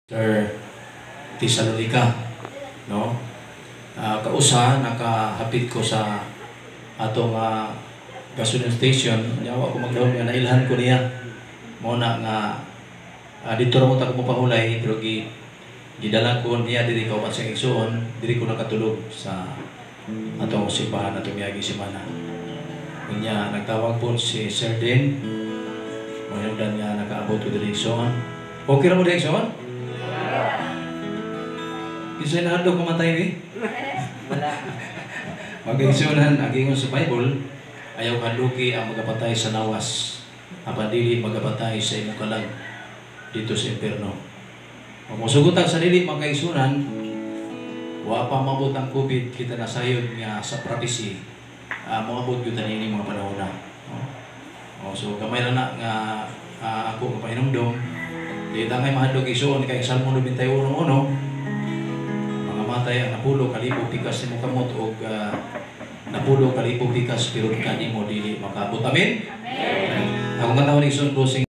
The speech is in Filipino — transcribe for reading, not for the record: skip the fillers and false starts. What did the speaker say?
Thessalonica, no? Kausa nakahapit ko sa atong gasoline station. Nyawa ko magdawon nga nailhan ko niya. Mo na nga dito ra mo ta ko pahulay pero gidala ko niya diri kauban sa igsoon, diri ko nakatulog sa atong simbahan atong miagi semana. Unya nagtawag po si Sir Den. Mayroon nga nakaabot ko diri igsoon. Okay ra mo diri igsoon? Isa na hadlok kumatay ni? Wala. Mag-igsunan, agingon sa Bible, ayaw hadluki ang magapatay sa nawas. Apan dili magapatay sa imong kalag dito sa impierno. Kung musugutan sa dili magkaigsunan, wa pa mabot ang COVID, kita nasayod nga sa prophecy. Moabot gyud ani mga panahon na. So gamay ra na nga ako kapahinumdom. Di tangay mahadlok igsuon kay Salmo 91:1. Matay ang napulo kalibo pikas nimo kamot og napulo kalibo pikas pero kanimo dili makabot. Amen. Ako nga tawon igsoon closing